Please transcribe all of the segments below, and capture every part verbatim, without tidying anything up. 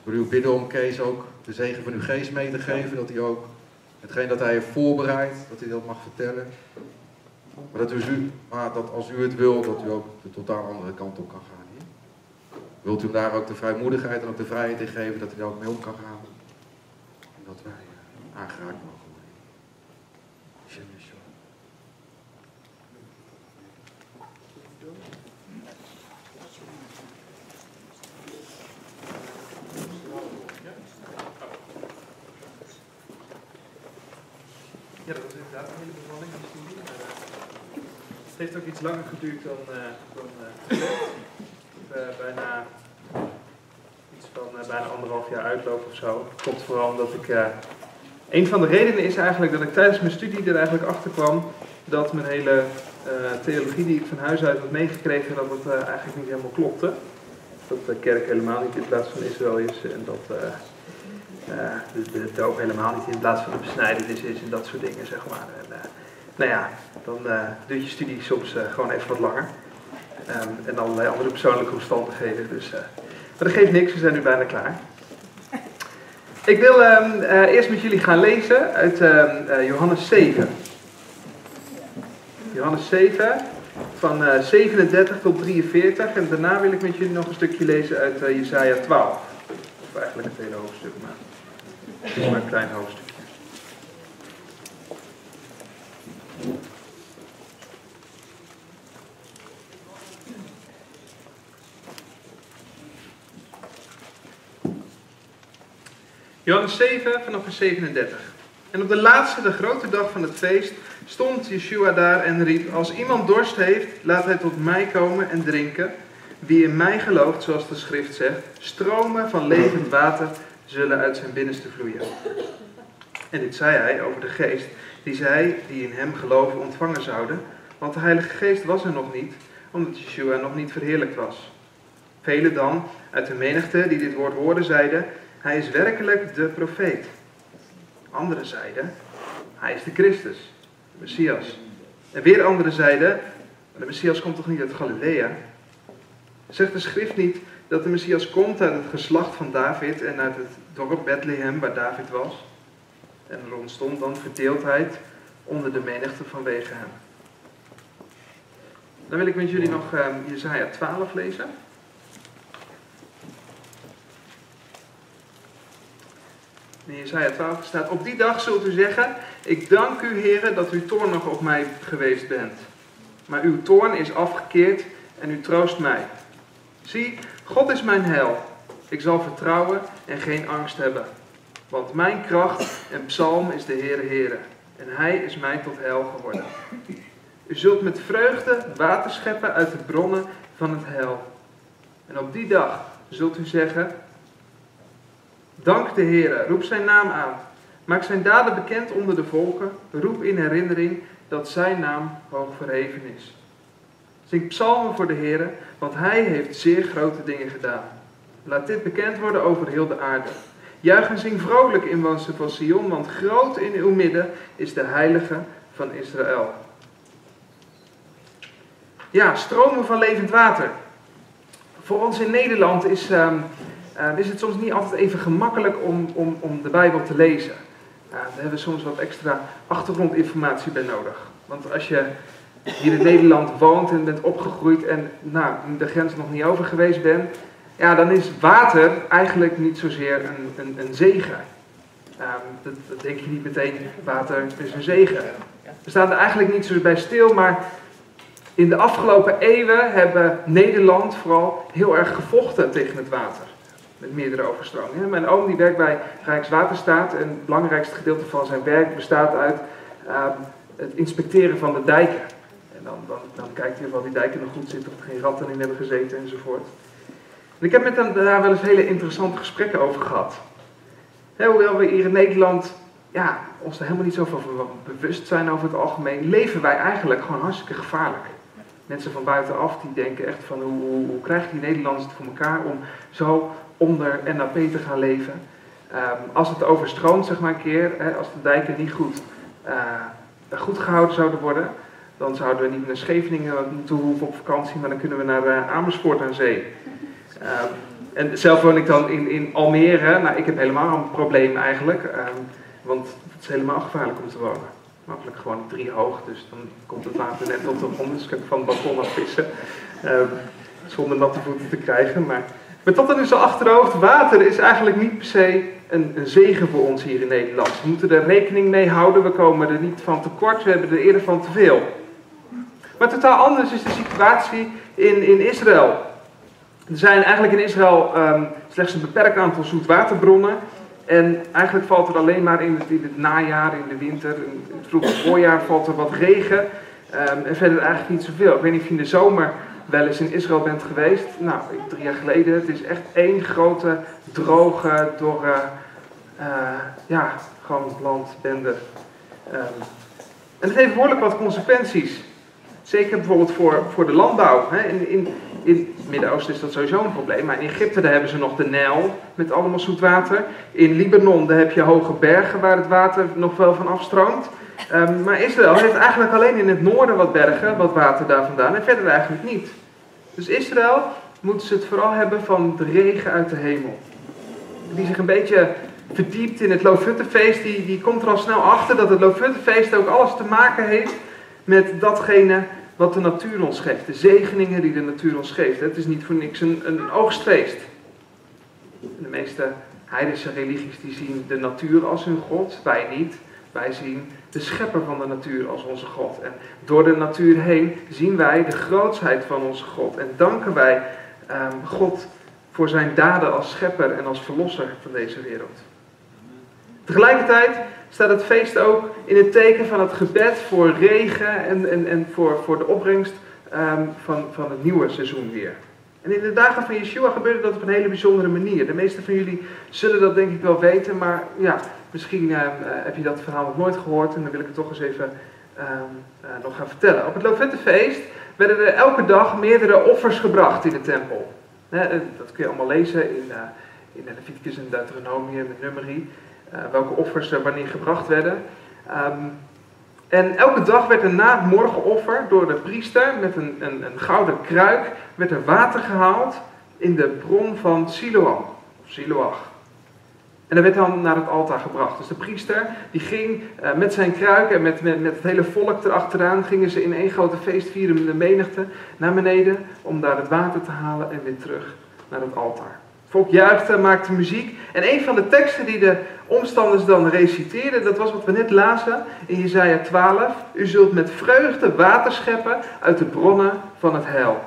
wil u bidden om Kees ook de zegen van uw geest mee te geven, dat hij ook hetgeen dat hij heeft voorbereid, dat hij dat mag vertellen. Maar dat, u, maar dat als u het wil, dat u ook de totaal andere kant op kan gaan. Hier. Wilt u hem daar ook de vrijmoedigheid en ook de vrijheid in geven, dat hij daar ook mee om kan gaan? En dat wij aangeraakt mogen worden. Ja, dat was inderdaad een hele bevalling aan de studie. Maar, uh, het heeft ook iets langer geduurd dan, uh, dan uh, gezegd. Uh, bijna, iets van uh, bijna anderhalf jaar uitloop of zo. Dat komt vooral omdat ik... Uh, een van de redenen is eigenlijk dat ik tijdens mijn studie er eigenlijk achter kwam dat mijn hele uh, theologie die ik van huis uit had meegekregen, dat het uh, eigenlijk niet helemaal klopte. Dat de kerk helemaal niet in plaats van Israël is en dat... Uh, Uh, de, de doop helemaal niet in plaats van de besnijdenis is en dat soort dingen, zeg maar. En, uh, nou ja, dan uh, duurt je studie soms uh, gewoon even wat langer. Um, en allerlei andere persoonlijke omstandigheden. Dus, uh, maar dat geeft niks, we zijn nu bijna klaar. Ik wil um, uh, eerst met jullie gaan lezen uit um, uh, Johannes zeven. Johannes zeven, van uh, zevenendertig tot drieënveertig. En daarna wil ik met jullie nog een stukje lezen uit uh, Jesaja twaalf. Of eigenlijk het hele hoofdstuk, maar het is maar een klein hoofdstukje. Johannes zeven, vanaf vers zevenendertig. En op de laatste, de grote dag van het feest, stond Yeshua daar en riep: als iemand dorst heeft, laat hij tot mij komen en drinken. Wie in mij gelooft, zoals de schrift zegt, stromen van levend water zullen uit zijn binnenste vloeien. En dit zei hij over de geest, die zij die in hem geloven ontvangen zouden, want de Heilige Geest was er nog niet, omdat Yeshua nog niet verheerlijkt was. Velen dan uit de menigte die dit woord hoorden zeiden: hij is werkelijk de profeet. Anderen zeiden: hij is de Christus, de Messias. En weer anderen zeiden: maar de Messias komt toch niet uit Galilea? Zegt de schrift niet dat de Messias komt uit het geslacht van David en uit het dorp Bethlehem waar David was? En er ontstond dan verdeeldheid onder de menigte vanwege hem. Dan wil ik met jullie nog uh, Jesaja twaalf lezen. In Jesaja twaalf staat: op die dag zult u zeggen: ik dank u, Heere, dat u toornig op mij geweest bent. Maar uw toorn is afgekeerd en u troost mij. Zie, God is mijn heil. Ik zal vertrouwen en geen angst hebben. Want mijn kracht en psalm is de Heere Heere. En hij is mij tot heil geworden. U zult met vreugde water scheppen uit de bronnen van het heil. En op die dag zult u zeggen: dank de Heere, roep zijn naam aan. Maak zijn daden bekend onder de volken. Roep in herinnering dat zijn naam hoog verheven is. Zing psalmen voor de Heere, want hij heeft zeer grote dingen gedaan. Laat dit bekend worden over heel de aarde. Juich en zing vrolijk, inwoners van Sion, want groot in uw midden is de heilige van Israël. Ja, stromen van levend water. Voor ons in Nederland is, um, uh, is het soms niet altijd even gemakkelijk om, om, om de Bijbel te lezen. Uh, daar hebben we soms wat extra achtergrondinformatie bij nodig. Want als je hier in Nederland woont en bent opgegroeid en nou, de grens nog niet over geweest bent, ja, dan is water eigenlijk niet zozeer een, een, een zegen. Um, dat, dat denk je niet meteen, water is een zegen. We staan er eigenlijk niet zo bij stil, maar in de afgelopen eeuwen hebben Nederland vooral heel erg gevochten tegen het water. Met meerdere overstromingen. Mijn oom die werkt bij Rijkswaterstaat en het belangrijkste gedeelte van zijn werk bestaat uit um, het inspecteren van de dijken. En dan, dan, dan kijkt hij of al die dijken nog goed zitten, of er geen ratten in hebben gezeten enzovoort. En ik heb met hem daar wel eens hele interessante gesprekken over gehad. He, hoewel we hier in Nederland ja, ons er helemaal niet zo van bewust zijn over het algemeen, leven wij eigenlijk gewoon hartstikke gevaarlijk. Mensen van buitenaf die denken echt van hoe, hoe, hoe krijgen die Nederlanders het voor elkaar om zo onder N A P te gaan leven. Um, als het overstroomt, zeg maar een keer, hè, als de dijken niet goed, uh, goed gehouden zouden worden, dan zouden we niet naar Scheveningen moeten hoeven op vakantie, maar dan kunnen we naar uh, Amersfoort aan zee. Um, en zelf woon ik dan in, in Almere. Nou, ik heb helemaal een probleem eigenlijk. Um, want het is helemaal gevaarlijk om te wonen. Makkelijk gewoon drie hoog, dus dan komt het water net op de grond. Dus ik heb van het balkon af vissen. Um, zonder natte voeten te krijgen. Maar met dat dan dus al achterhoofd, water is eigenlijk niet per se een, een zegen voor ons hier in Nederland. We moeten er rekening mee houden. We komen er niet van tekort, we hebben er eerder van te veel. Maar totaal anders is de situatie in, in Israël. Er zijn eigenlijk in Israël um, slechts een beperkt aantal zoetwaterbronnen. En eigenlijk valt er alleen maar in het, in het najaar, in de winter, in het vroege voorjaar valt er wat regen. Um, en verder eigenlijk niet zoveel. Ik weet niet of je in de zomer wel eens in Israël bent geweest. Nou, drie jaar geleden. Het is echt één grote, droge, dorre, uh, ja, gewoon landbende. Um, en het heeft behoorlijk wat consequenties. Zeker bijvoorbeeld voor, voor de landbouw. Hè. In, in, in het Midden-Oosten is dat sowieso een probleem. Maar in Egypte daar hebben ze nog de Nijl met allemaal zoet water. In Libanon daar heb je hoge bergen waar het water nog wel van afstroomt. Um, maar Israël heeft eigenlijk alleen in het noorden wat bergen, wat water daar vandaan. En verder eigenlijk niet. Dus Israël moeten ze het vooral hebben van de regen uit de hemel. Die zich een beetje verdiept in het Loofhuttenfeest, die, die komt er al snel achter dat het Loofhuttenfeest ook alles te maken heeft met datgene wat de natuur ons geeft. De zegeningen die de natuur ons geeft. Het is niet voor niks een, een oogstfeest. De meeste heidense religies die zien de natuur als hun God, wij niet. Wij zien de schepper van de natuur als onze God. En door de natuur heen zien wij de grootsheid van onze God. En danken wij um, God voor zijn daden als schepper en als verlosser van deze wereld. Tegelijkertijd staat het feest ook in het teken van het gebed voor regen en, en, en voor, voor de opbrengst um, van, van het nieuwe seizoen weer. En in de dagen van Yeshua gebeurde dat op een hele bijzondere manier. De meeste van jullie zullen dat denk ik wel weten, maar ja, misschien uh, uh, heb je dat verhaal nog nooit gehoord en dan wil ik het toch eens even uh, uh, nog gaan vertellen. Op het Loofhuttenfeest werden er elke dag meerdere offers gebracht in de tempel. Uh, dat kun je allemaal lezen in, uh, in Leviticus en Deuteronomium en Numeri, uh, welke offers er wanneer gebracht werden. Um, En elke dag werd er na het morgenoffer door de priester met een, een, een gouden kruik werd er water gehaald in de bron van Siloam, of Siloach. En dat werd dan naar het altaar gebracht. Dus de priester die ging uh, met zijn kruik en met, met, met het hele volk erachteraan, gingen ze in één grote feestvierende menigte naar beneden om daar het water te halen en weer terug naar het altaar. Het volk juichte, maakte muziek. En een van de teksten die de omstanders dan reciteerden, dat was wat we net lazen in Jesaja twaalf. U zult met vreugde water scheppen uit de bronnen van het heil.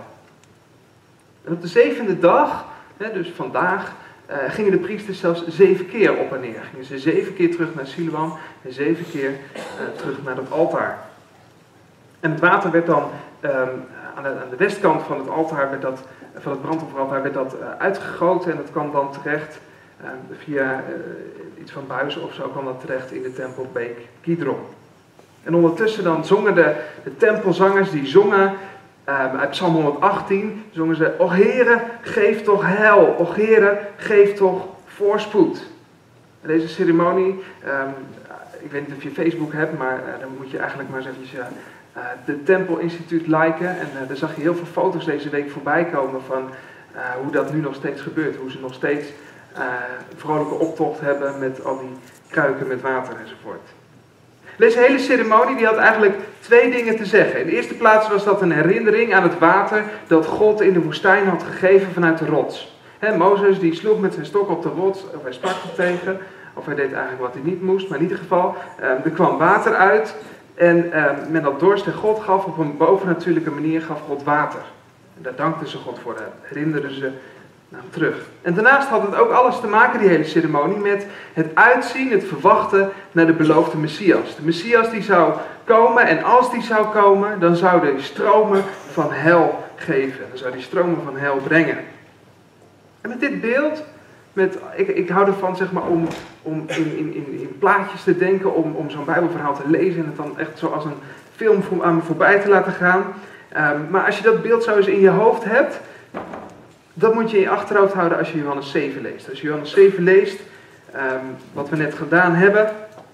En op de zevende dag, dus vandaag, gingen de priesters zelfs zeven keer op en neer. Gingen ze zeven keer terug naar Siloam en zeven keer terug naar het altaar. En het water werd dan aan de westkant van het altaar werd dat van het brandofferaltaar werd dat uh, uitgegoten en dat kwam dan terecht uh, via uh, iets van buizen of zo kwam dat terecht in de tempelbeek Kidron. En ondertussen dan zongen de, de tempelzangers, die zongen uh, uit Psalm honderdachttien, zongen ze, O Heere, geef toch heil, O Heere, geef toch voorspoed. En deze ceremonie, um, ik weet niet of je Facebook hebt, maar uh, dan moet je eigenlijk maar eens eventjes uh, Uh, de Tempelinstituut liken en uh, daar zag je heel veel foto's deze week voorbij komen van uh, hoe dat nu nog steeds gebeurt. Hoe ze nog steeds uh, een vrolijke optocht hebben met al die kruiken met water enzovoort. Deze hele ceremonie die had eigenlijk twee dingen te zeggen. In de eerste plaats was dat een herinnering aan het water dat God in de woestijn had gegeven vanuit de rots. He, Mozes die sloeg met zijn stok op de rots, of hij sprak er tegen, of hij deed eigenlijk wat hij niet moest, maar in ieder geval, uh, er kwam water uit. En uh, men dat dorst en God gaf op een bovennatuurlijke manier, gaf God water. En daar dankten ze God voor, daar herinnerden ze naar hem terug. En daarnaast had het ook alles te maken, die hele ceremonie, met het uitzien, het verwachten naar de beloofde Messias. De Messias die zou komen en als die zou komen, dan zou hij stromen van hel geven. Dan zou hij stromen van hel brengen. En met dit beeld, met, ik, ik hou ervan zeg maar, om, om in, in, in, in plaatjes te denken, om, om zo'n Bijbelverhaal te lezen en het dan echt zo als een film voor, aan me voorbij te laten gaan. Um, maar als je dat beeld zo eens in je hoofd hebt, dat moet je in je achterhoofd houden als je Johannes zeven leest. Als je Johannes zeven leest, um, wat we net gedaan hebben,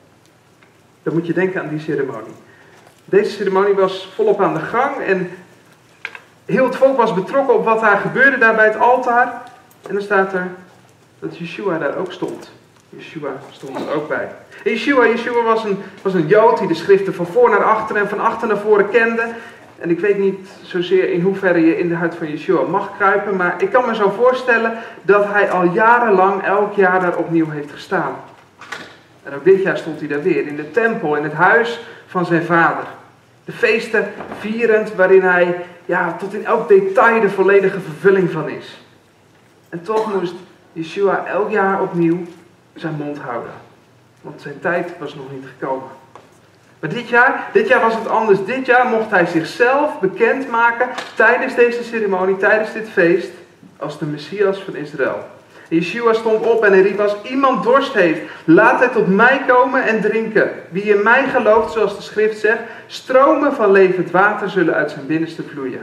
dan moet je denken aan die ceremonie. Deze ceremonie was volop aan de gang en heel het volk was betrokken op wat daar gebeurde daar bij het altaar. En dan staat er dat Yeshua daar ook stond. Yeshua stond er ook bij. En Yeshua, Yeshua was een, was een Jood die de schriften van voor naar achter en van achter naar voren kende. En ik weet niet zozeer in hoeverre je in de huid van Yeshua mag kruipen, maar ik kan me zo voorstellen dat hij al jarenlang elk jaar daar opnieuw heeft gestaan. En ook dit jaar stond hij daar weer, in de tempel, in het huis van zijn vader. De feesten vierend, waarin hij ja, tot in elk detail de volledige vervulling van is. En toch moest Yeshua elk jaar opnieuw zijn mond houden. Want zijn tijd was nog niet gekomen. Maar dit jaar, dit jaar was het anders. Dit jaar mocht hij zichzelf bekendmaken tijdens deze ceremonie, tijdens dit feest, als de Messias van Israël. En Yeshua stond op en hij riep: als iemand dorst heeft, laat hij tot mij komen en drinken. Wie in mij gelooft, zoals de schrift zegt, stromen van levend water zullen uit zijn binnenste vloeien.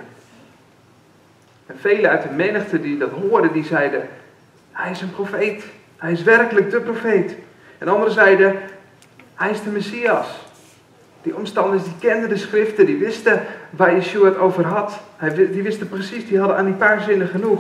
En velen uit de menigte die dat hoorden, die zeiden: hij is een profeet. Hij is werkelijk de profeet. En anderen zeiden: hij is de Messias. Die omstanders die kenden de schriften, die wisten waar Yeshua het over had. Hij, die wisten precies, die hadden aan die paar zinnen genoeg.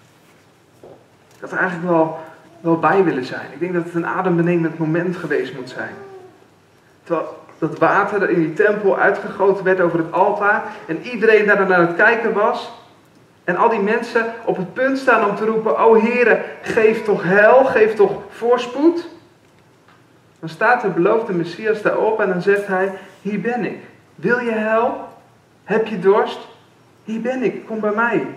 Ik had er eigenlijk wel, wel bij willen zijn. Ik denk dat het een adembenemend moment geweest moet zijn. Terwijl dat water in die tempel uitgegoten werd over het altaar en iedereen daar naar het kijken was. En al die mensen op het punt staan om te roepen: o Heere, geef toch heil, geef toch voorspoed. Dan staat de beloofde Messias daarop en dan zegt hij: hier ben ik. Wil je heil? Heb je dorst? Hier ben ik, kom bij mij.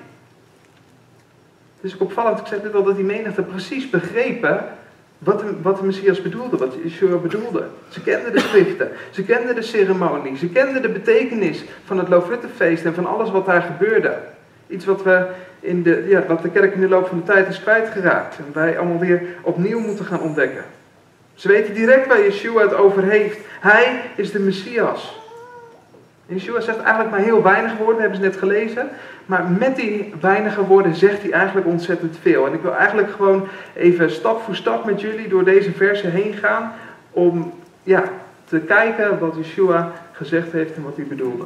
Het is ook opvallend, ik zeg net al, dat die menigte precies begrepen wat de, wat de Messias bedoelde, wat Yeshua bedoelde. Ze kenden de schriften, ze kenden de ceremonie, ze kenden de betekenis van het Loofhuttenfeest en van alles wat daar gebeurde. Iets wat, we in de, ja, wat de kerk in de loop van de tijd is kwijtgeraakt en wij allemaal weer opnieuw moeten gaan ontdekken. Ze weten direct waar Yeshua het over heeft. Hij is de Messias. En Yeshua zegt eigenlijk maar heel weinig woorden, we hebben ze net gelezen. Maar met die weinige woorden zegt hij eigenlijk ontzettend veel. En ik wil eigenlijk gewoon even stap voor stap met jullie door deze versen heen gaan. Om ja, te kijken wat Yeshua gezegd heeft en wat hij bedoelde.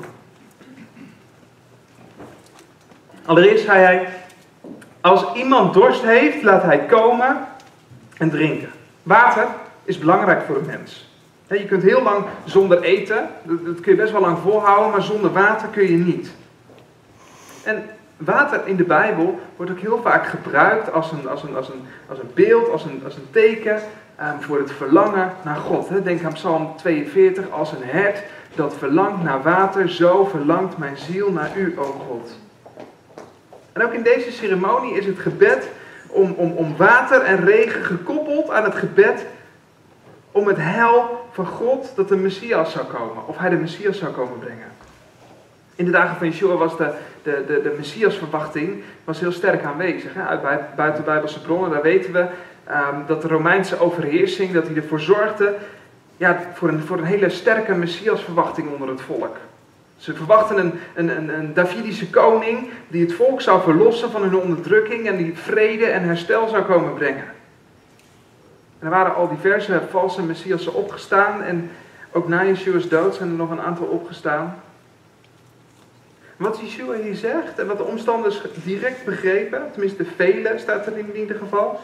Allereerst zei hij: als iemand dorst heeft, laat hij komen en drinken. Water is belangrijk voor een mens. Je kunt heel lang zonder eten, dat kun je best wel lang volhouden, maar zonder water kun je niet. En water in de Bijbel wordt ook heel vaak gebruikt als een, als een, als een, als een beeld, als een, als een teken um, voor het verlangen naar God. Denk aan Psalm tweeënveertig, als een hert dat verlangt naar water, zo verlangt mijn ziel naar u, o God. En ook in deze ceremonie is het gebed om, om, om water en regen gekoppeld aan het gebed om het heil van God dat de Messias zou komen. Of hij de Messias zou komen brengen. In de dagen van Yeshua was de, de, de, de Messiasverwachting was heel sterk aanwezig. Hè? Uit buitenbijbelse bronnen, daar weten we um, dat de Romeinse overheersing, dat die ervoor zorgde ja, voor, een, voor een hele sterke Messiasverwachting onder het volk. Ze verwachten een, een, een, een Davidische koning die het volk zou verlossen van hun onderdrukking en die vrede en herstel zou komen brengen. En er waren al diverse valse messiassen opgestaan en ook na Yeshua's dood zijn er nog een aantal opgestaan. Wat Yeshua hier zegt en wat de omstanders direct begrepen, tenminste velen staat er in ieder geval,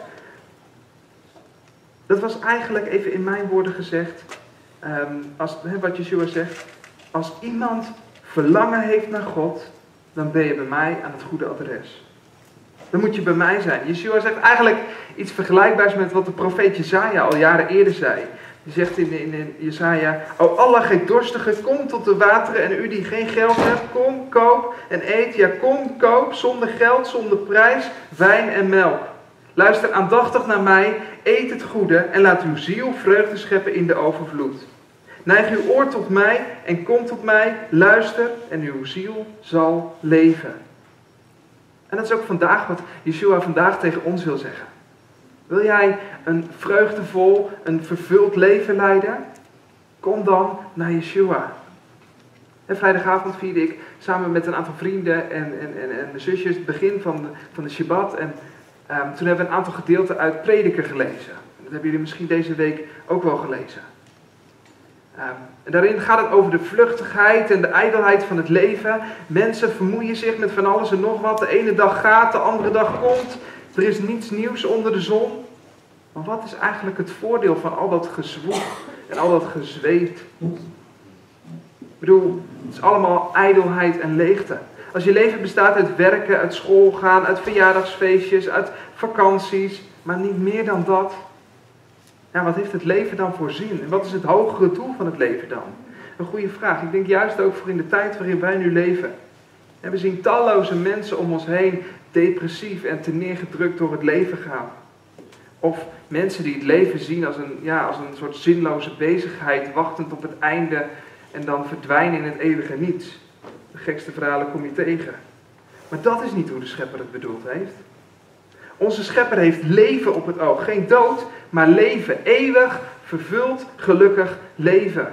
dat was eigenlijk even in mijn woorden gezegd, um, als, he, wat Yeshua zegt: als iemand verlangen heeft naar God, dan ben je bij mij aan het goede adres. Dan moet je bij mij zijn. Yeshua zegt eigenlijk iets vergelijkbaars met wat de profeet Jesaja al jaren eerder zei. Die zegt in, in, in Jesaja: o Allah, gij dorstige, kom tot de wateren, en u die geen geld hebt, kom, koop en eet. Ja, kom, koop, zonder geld, zonder prijs, wijn en melk. Luister aandachtig naar mij, eet het goede en laat uw ziel vreugde scheppen in de overvloed. Neig uw oor tot mij en kom tot mij, luister en uw ziel zal leven. En dat is ook vandaag wat Yeshua vandaag tegen ons wil zeggen. Wil jij een vreugdevol, een vervuld leven leiden? Kom dan naar Yeshua. En vrijdagavond vierde ik samen met een aantal vrienden en, en, en, en mijn zusjes het begin van de, van de Shabbat. En um, toen hebben we een aantal gedeelten uit Prediker gelezen. Dat hebben jullie misschien deze week ook wel gelezen. Um, en daarin gaat het over de vluchtigheid en de ijdelheid van het leven. Mensen vermoeien zich met van alles en nog wat. De ene dag gaat, de andere dag komt. Er is niets nieuws onder de zon. Maar wat is eigenlijk het voordeel van al dat gezwoeg en al dat gezweet? Ik bedoel, het is allemaal ijdelheid en leegte. Als je leven bestaat uit werken, uit school gaan, uit verjaardagsfeestjes, uit vakanties, maar niet meer dan dat. Ja, wat heeft het leven dan voor zin? En wat is het hogere doel van het leven dan? Een goede vraag. Ik denk juist ook voor in de tijd waarin wij nu leven. En we zien talloze mensen om ons heen depressief en terneergedrukt door het leven gaan. Of mensen die het leven zien als een, ja, als een soort zinloze bezigheid, wachtend op het einde en dan verdwijnen in het eeuwige niets. De gekste verhalen kom je tegen. Maar dat is niet hoe de Schepper het bedoeld heeft. Onze Schepper heeft leven op het oog. Geen dood, maar leven. Eeuwig, vervuld, gelukkig leven.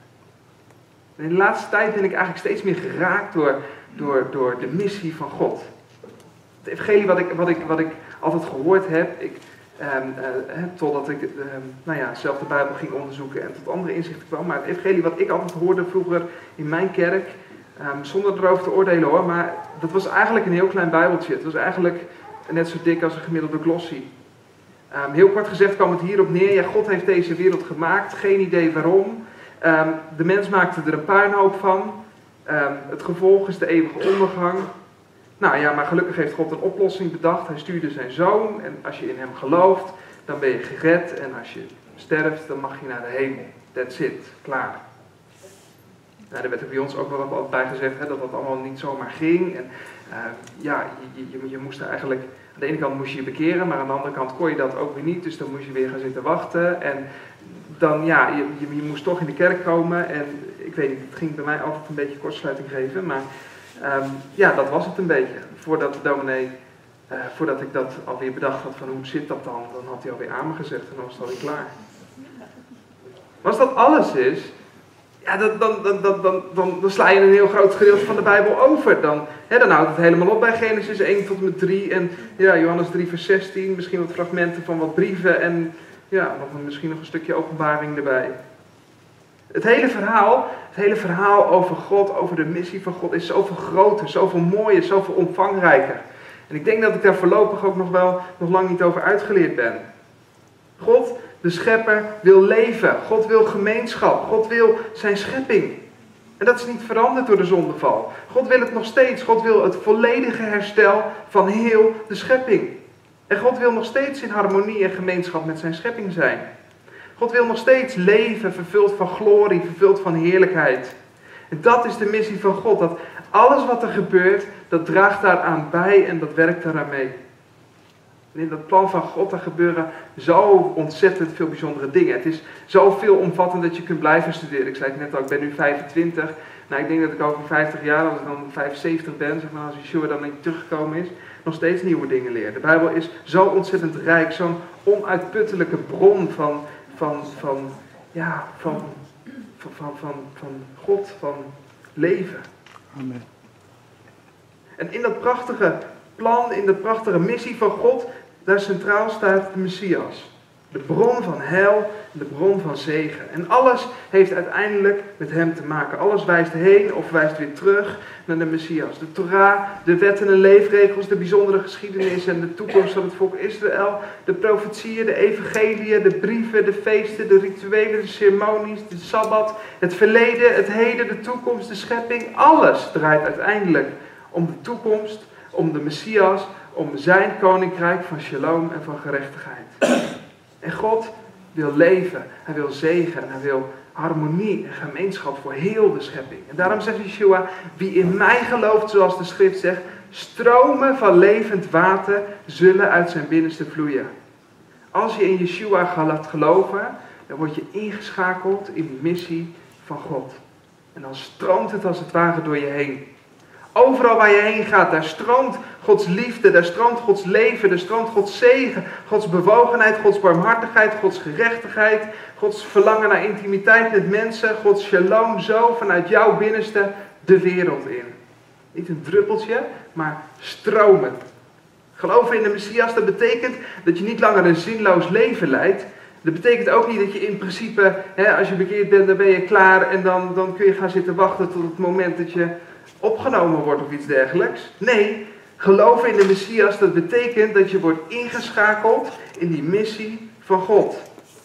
En in de laatste tijd ben ik eigenlijk steeds meer geraakt door, door, door de missie van God. Het evangelie wat ik, wat ik, wat ik altijd gehoord heb, ik, um, uh, totdat ik um, nou ja, zelf de Bijbel ging onderzoeken en tot andere inzichten kwam. Maar het evangelie wat ik altijd hoorde vroeger in mijn kerk, um, zonder erover te oordelen hoor, maar dat was eigenlijk een heel klein Bijbeltje. Het was eigenlijk net zo dik als een gemiddelde glossie. Um, heel kort gezegd kwam het hierop neer, ja, God heeft deze wereld gemaakt, geen idee waarom. Um, de mens maakte er een puinhoop van. Um, het gevolg is de eeuwige ondergang. Nou ja, maar gelukkig heeft God een oplossing bedacht. Hij stuurde zijn zoon en als je in hem gelooft, dan ben je gered. En als je sterft, dan mag je naar de hemel. That's it. Klaar. Nou, er werd er bij ons ook wel wat bij gezegd hè, dat dat allemaal niet zomaar ging. En uh, ja, je, je, je moest er eigenlijk... Aan de ene kant moest je je bekeren, maar aan de andere kant kon je dat ook weer niet. Dus dan moest je weer gaan zitten wachten. En dan, ja, je, je, je moest toch in de kerk komen. En ik weet niet, het ging bij mij altijd een beetje kortsluiting geven. Maar um, ja, dat was het een beetje. Voordat de dominee, uh, voordat ik dat alweer bedacht had van hoe zit dat dan, dan had hij alweer amen gezegd en dan was het alweer klaar. Maar als dat alles is, ja, dan, dan, dan, dan, dan, dan, dan sla je een heel groot gedeelte van de Bijbel over. Dan, hè, dan houdt het helemaal op bij Genesis één tot en met drie en ja, Johannes drie vers zestien, misschien wat fragmenten van wat brieven en ja, nog een, misschien nog een stukje openbaring erbij. Het hele verhaal, het hele verhaal over God, over de missie van God is zoveel groter, zoveel mooier, zoveel omvangrijker. En ik denk dat ik daar voorlopig ook nog wel nog lang niet over uitgeleerd ben. God, de schepper, wil leven. God wil gemeenschap. God wil zijn schepping. En dat is niet veranderd door de zondeval. God wil het nog steeds. God wil het volledige herstel van heel de schepping. En God wil nog steeds in harmonie en gemeenschap met zijn schepping zijn. God wil nog steeds leven, vervuld van glorie, vervuld van heerlijkheid. En dat is de missie van God. Dat alles wat er gebeurt, dat draagt daaraan bij en dat werkt daaraan mee. En in dat plan van God, daar gebeuren zo ontzettend veel bijzondere dingen. Het is zo veelomvattend dat je kunt blijven studeren. Ik zei het net al, ik ben nu vijfentwintig. Nou, ik denk dat ik over vijftig jaar, als ik dan vijfenzeventig ben, zeg maar, als Yeshua dan niet teruggekomen is, nog steeds nieuwe dingen leer. De Bijbel is zo ontzettend rijk, zo'n onuitputtelijke bron van, van, van, ja, van, van, van, van, van God, van leven. Amen. En in dat prachtige plan, in de prachtige missie van God, daar centraal staat de Messias. De bron van heil, de bron van zegen. En alles heeft uiteindelijk met hem te maken. Alles wijst heen of wijst weer terug naar de Messias. De Torah, de wetten en leefregels, de bijzondere geschiedenis en de toekomst van het volk Israël. De profetieën, de evangeliën, de brieven, de feesten, de rituelen, de ceremonies, de Sabbat. Het verleden, het heden, de toekomst, de schepping. Alles draait uiteindelijk om de toekomst, om de Messias, om zijn koninkrijk van shalom en van gerechtigheid. En God wil leven, hij wil zegen en hij wil harmonie en gemeenschap voor heel de schepping. En daarom zegt Yeshua, wie in mij gelooft, zoals de schrift zegt, stromen van levend water zullen uit zijn binnenste vloeien. Als je in Yeshua gaat geloven, dan word je ingeschakeld in de missie van God. En dan stroomt het als het ware door je heen. Overal waar je heen gaat, daar stroomt Gods liefde, daar stroomt Gods leven, daar stroomt Gods zegen, Gods bewogenheid, Gods barmhartigheid, Gods gerechtigheid, Gods verlangen naar intimiteit met mensen, Gods shalom zo vanuit jouw binnenste de wereld in. Niet een druppeltje, maar stromen. Geloven in de Messias, dat betekent dat je niet langer een zinloos leven leidt. Dat betekent ook niet dat je in principe, hè, als je bekeerd bent, dan ben je klaar en dan, dan kun je gaan zitten wachten tot het moment dat je opgenomen wordt of iets dergelijks. Nee, Geloven in de Messias, dat betekent dat je wordt ingeschakeld in die missie van God.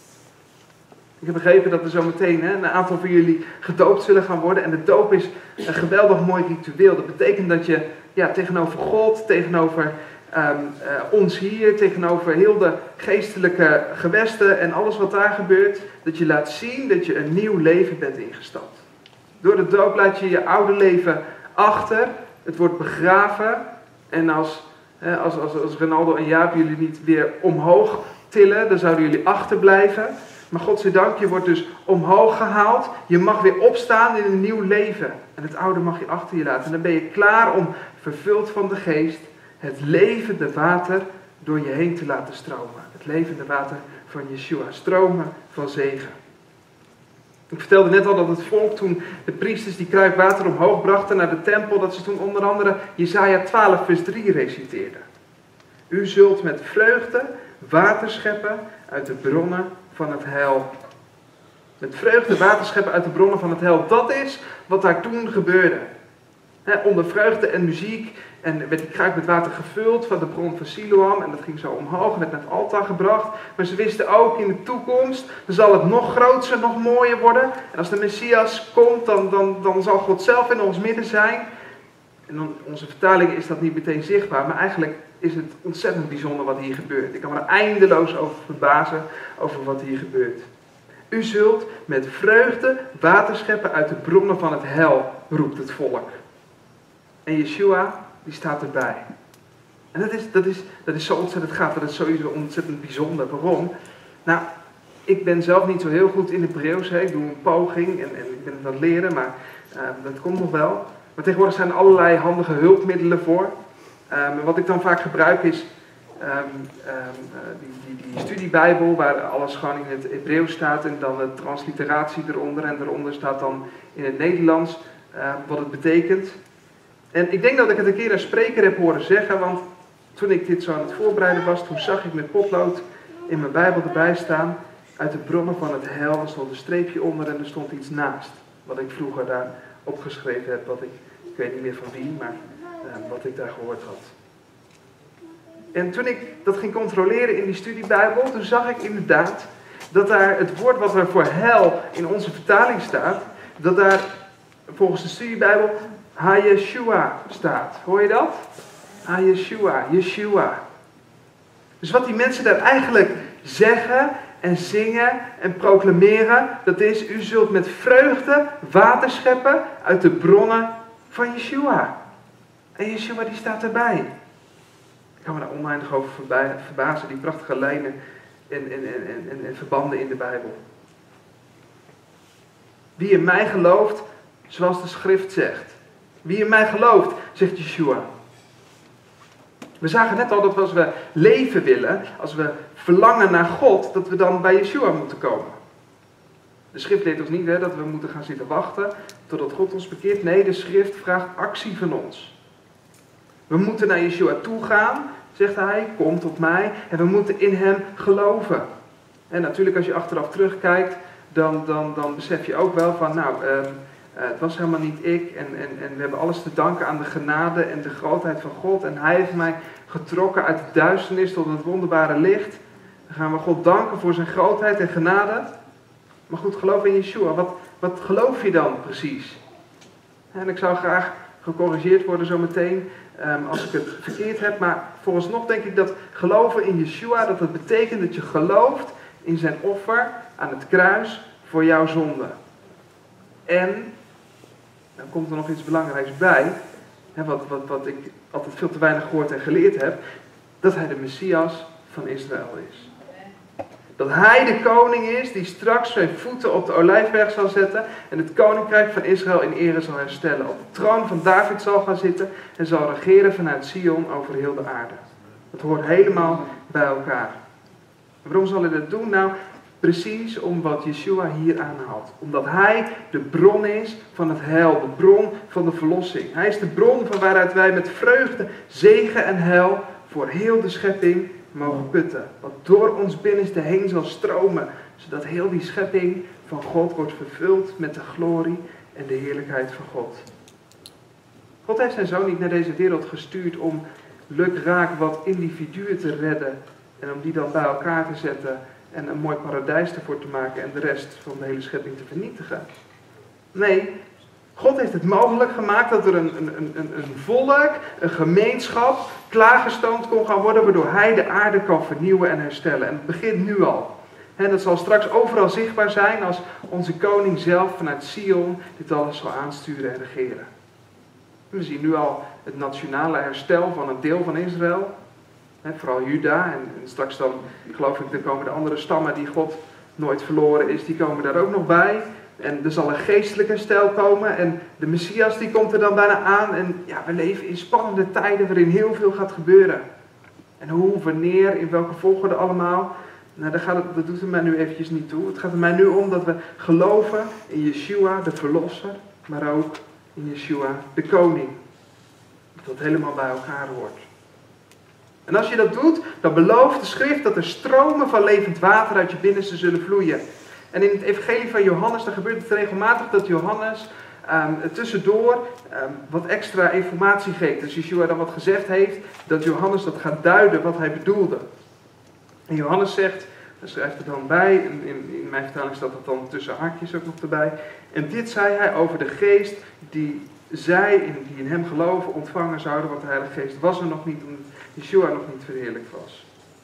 Ik heb begrepen dat er zometeen hè, een aantal van jullie gedoopt zullen gaan worden. En de doop is een geweldig mooi ritueel. Dat betekent dat je ja, tegenover God, tegenover um, uh, ons hier, tegenover heel de geestelijke gewesten en alles wat daar gebeurt, dat je laat zien dat je een nieuw leven bent ingestapt. Door de doop laat je je oude leven achter. Het wordt begraven. En als, hè, als, als, als Ronaldo en Jaap jullie niet weer omhoog tillen, dan zouden jullie achterblijven. Maar godzijdank, je wordt dus omhoog gehaald. Je mag weer opstaan in een nieuw leven. En het oude mag je achter je laten. En dan ben je klaar om, vervuld van de geest, het levende water door je heen te laten stromen. Het levende water van Yeshua. Stromen van zegen. Ik vertelde net al dat het volk toen de priesters die kruik water omhoog brachten naar de tempel, dat ze toen onder andere Jesaja twaalf vers drie reciteerden. U zult met vreugde water scheppen uit de bronnen van het heil. Met vreugde water scheppen uit de bronnen van het heil. Dat is wat daar toen gebeurde. He, onder vreugde en muziek. En werd die kruik met water gevuld van de bron van Siloam. En dat ging zo omhoog en werd naar het altaar gebracht. Maar ze wisten ook in de toekomst, dan zal het nog groter, nog mooier worden. En als de Messias komt, dan, dan, dan zal God zelf in ons midden zijn. En dan, onze vertaling is dat niet meteen zichtbaar. Maar eigenlijk is het ontzettend bijzonder wat hier gebeurt. Ik kan me er eindeloos over verbazen over wat hier gebeurt. U zult met vreugde water scheppen uit de bronnen van het heil, roept het volk. En Yeshua, die staat erbij. En dat is, dat is, dat is zo ontzettend gaaf, dat is sowieso ontzettend bijzonder. Waarom? Nou, ik ben zelf niet zo heel goed in Hebreeuws. Ik doe een poging en, en ik ben het aan het leren, maar uh, dat komt nog wel. Maar tegenwoordig zijn er allerlei handige hulpmiddelen voor. Um, wat ik dan vaak gebruik is um, um, uh, die, die, die studiebijbel, waar alles gewoon in het Hebreeuws staat en dan de transliteratie eronder. En daaronder staat dan in het Nederlands uh, wat het betekent. En ik denk dat ik het een keer een spreker heb horen zeggen, want toen ik dit zo aan het voorbereiden was, toen zag ik met potlood in mijn Bijbel erbij staan, uit de bronnen van het heil. Er stond een streepje onder en er stond iets naast. Wat ik vroeger daar opgeschreven heb, wat ik, ik weet niet meer van wie, maar uh, wat ik daar gehoord had. En toen ik dat ging controleren in die studiebijbel, toen zag ik inderdaad dat daar het woord wat er voor heil in onze vertaling staat, dat daar volgens de studiebijbel Ha-Yeshua staat. Hoor je dat? Ha-Yeshua, Yeshua. Dus wat die mensen daar eigenlijk zeggen en zingen en proclameren, dat is, u zult met vreugde water scheppen uit de bronnen van Yeshua. En Yeshua die staat erbij. Ik kan me daar oneindig over verbazen, die prachtige lijnen en, en, en, en, en verbanden in de Bijbel. Wie in mij gelooft, zoals de schrift zegt. Wie in mij gelooft, zegt Yeshua. We zagen net al dat als we leven willen, als we verlangen naar God, dat we dan bij Yeshua moeten komen. De schrift leert ons niet hè, dat we moeten gaan zitten wachten totdat God ons bekeert. Nee, de schrift vraagt actie van ons. We moeten naar Yeshua toe gaan, zegt hij, kom tot mij. En we moeten in hem geloven. En natuurlijk als je achteraf terugkijkt, dan, dan, dan besef je ook wel van, nou, um, uh, het was helemaal niet ik. En, en, en we hebben alles te danken aan de genade en de grootheid van God. En hij heeft mij getrokken uit de duisternis tot het wonderbare licht. Dan gaan we God danken voor zijn grootheid en genade. Maar goed, geloof in Yeshua. Wat, wat geloof je dan precies? En ik zou graag gecorrigeerd worden zometeen um, als ik het verkeerd heb. Maar vooralsnog denk ik dat geloven in Yeshua, dat het betekent dat je gelooft in zijn offer aan het kruis voor jouw zonde. En, dan komt er nog iets belangrijks bij, hè, wat, wat, wat ik altijd veel te weinig gehoord en geleerd heb, dat hij de Messias van Israël is. Dat hij de koning is die straks zijn voeten op de Olijfberg zal zetten en het koninkrijk van Israël in ere zal herstellen. Op de troon van David zal gaan zitten en zal regeren vanuit Sion over heel de aarde. Dat hoort helemaal bij elkaar. En waarom zal hij dat doen? Nou, precies om wat Yeshua hier aanhaalt. Omdat hij de bron is van het heil, de bron van de verlossing. Hij is de bron van waaruit wij met vreugde, zegen en heil voor heel de schepping mogen putten. Wat door ons binnenste heen zal stromen, zodat heel die schepping van God wordt vervuld met de glorie en de heerlijkheid van God. God heeft zijn zoon niet naar deze wereld gestuurd om lukraak wat individuen te redden en om die dan bij elkaar te zetten en een mooi paradijs ervoor te maken en de rest van de hele schepping te vernietigen. Nee, God heeft het mogelijk gemaakt dat er een, een, een, een volk, een gemeenschap klaargestoomd kon gaan worden, waardoor hij de aarde kan vernieuwen en herstellen. En het begint nu al. En dat zal straks overal zichtbaar zijn als onze koning zelf vanuit Sion dit alles zal aansturen en regeren. We zien nu al het nationale herstel van een deel van Israël. He, vooral Juda. En, en straks dan, geloof ik, dan komen de andere stammen die God nooit verloren is, die komen daar ook nog bij. En er zal een geestelijk herstel komen. En de Messias die komt er dan bijna aan. En ja, we leven in spannende tijden waarin heel veel gaat gebeuren. En hoe, wanneer, in welke volgorde allemaal. Nou, dat, gaat het, dat doet er mij nu eventjes niet toe. Het gaat er mij nu om dat we geloven in Yeshua, de verlosser. Maar ook in Yeshua, de koning. Dat dat helemaal bij elkaar hoort. En als je dat doet, dan belooft de schrift dat er stromen van levend water uit je binnenste zullen vloeien. En in het evangelie van Johannes, dan gebeurt het regelmatig dat Johannes um, tussendoor um, wat extra informatie geeft. Dus Yeshua dan wat gezegd heeft, dat Johannes dat gaat duiden wat hij bedoelde. En Johannes zegt, hij schrijft er dan bij, in, in, in mijn vertaling staat dat dan tussen haakjes ook nog erbij. En dit zei hij over de geest die zij, in, die in hem geloven, ontvangen zouden, want de Heilige Geest was er nog niet, omdat Yeshua nog niet verheerlijkt was.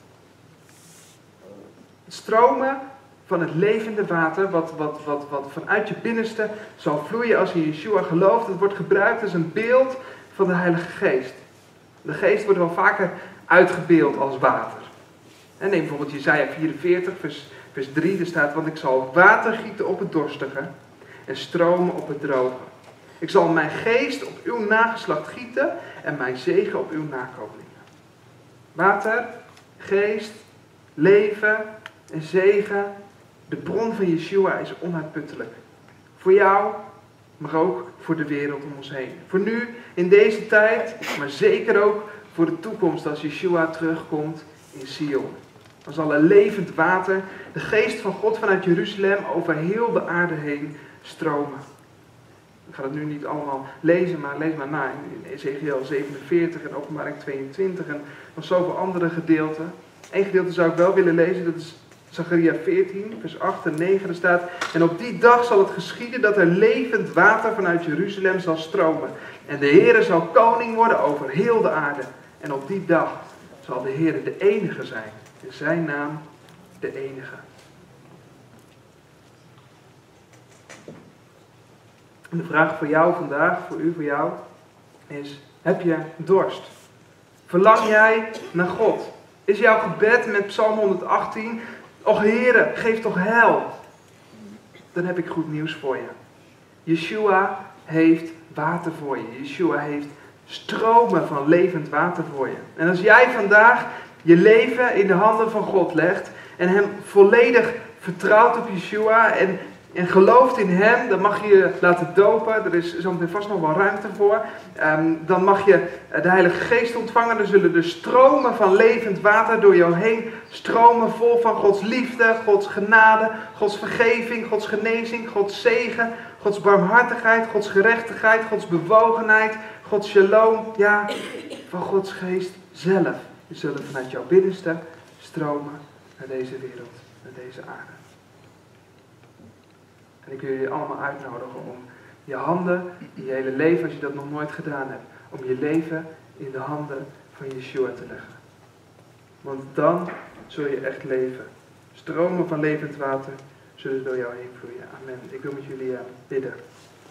Stromen van het levende water, wat, wat, wat, wat vanuit je binnenste zal vloeien als je in Yeshua gelooft. Het wordt gebruikt als een beeld van de Heilige Geest. De Geest wordt wel vaker uitgebeeld als water. En neem bijvoorbeeld Jesaja vierenveertig, vers, vers drie, er staat, want ik zal water gieten op het dorstige en stromen op het droge. Ik zal mijn geest op uw nageslacht gieten en mijn zegen op uw nakomelingen. Water, geest, leven en zegen. De bron van Yeshua is onuitputtelijk. Voor jou, maar ook voor de wereld om ons heen. Voor nu, in deze tijd, maar zeker ook voor de toekomst als Yeshua terugkomt in Sion. Dan zal er levend water, de geest van God vanuit Jeruzalem over heel de aarde heen stromen. Ik ga het nu niet allemaal lezen, maar lees maar na in Ezekiel zevenenveertig en Openbaring tweeëntwintig en nog zoveel andere gedeelten. Eén gedeelte zou ik wel willen lezen, dat is Zacharia veertien, vers acht en negen. Er staat, en op die dag zal het geschieden dat er levend water vanuit Jeruzalem zal stromen. En de Heere zal koning worden over heel de aarde. En op die dag zal de Heere de enige zijn. In zijn naam de enige. En de vraag voor jou vandaag, voor u, voor jou, is, heb je dorst? Verlang jij naar God? Is jouw gebed met Psalm honderdachttien, och Heere, geef toch heil? Dan heb ik goed nieuws voor je. Yeshua heeft water voor je. Yeshua heeft stromen van levend water voor je. En als jij vandaag je leven in de handen van God legt en hem volledig vertrouwt op Yeshua en, en gelooft in hem, dan mag je je laten dopen. Er is zometeen vast nog wel ruimte voor. Um, dan mag je de Heilige Geest ontvangen. Er zullen er stromen van levend water door jou heen stromen, vol van Gods liefde, Gods genade, Gods vergeving, Gods genezing, Gods zegen, Gods barmhartigheid, Gods gerechtigheid, Gods bewogenheid, Gods shalom, ja, van Gods Geest zelf. Die zullen vanuit jouw binnenste stromen naar deze wereld, naar deze aarde. En ik wil jullie allemaal uitnodigen om je handen in je hele leven, als je dat nog nooit gedaan hebt, om je leven in de handen van Yeshua te leggen. Want dan zul je echt leven. Stromen van levend water zullen door jou heen vloeien. Amen. Ik wil met jullie uh, bidden.